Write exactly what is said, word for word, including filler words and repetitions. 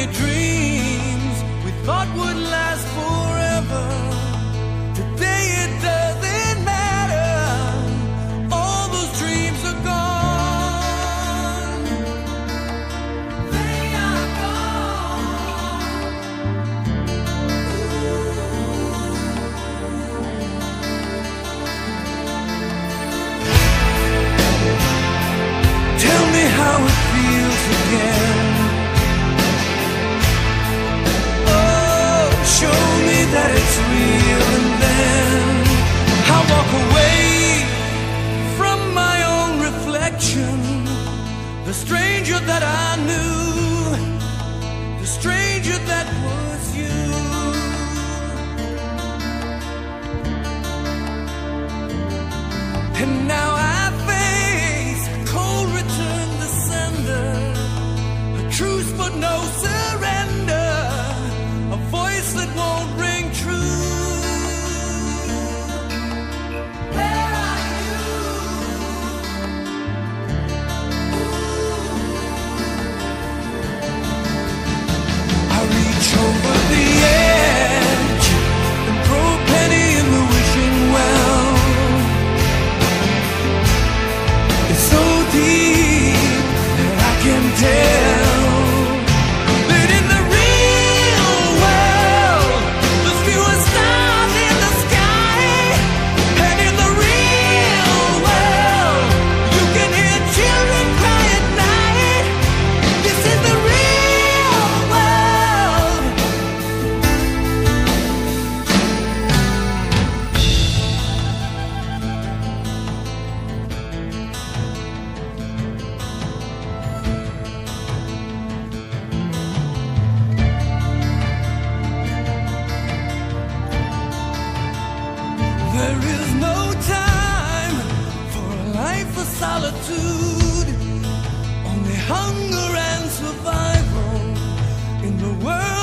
many dreams we thought would last forever. Today it doesn't matter, all those dreams are gone. They are gone. Tell me how it feels again. Show me that it's real, and then I'll walk away from my own reflection. The stranger that I knew, the stranger that was you. And now I face a cold return to sender, a truce but no surrender, a voice that won't ring true. Where are you? I reach over the edge and throw a penny in the wishing well. It's so deep that I can tell. There is no time for a life of solitude, only hunger and survival in the world.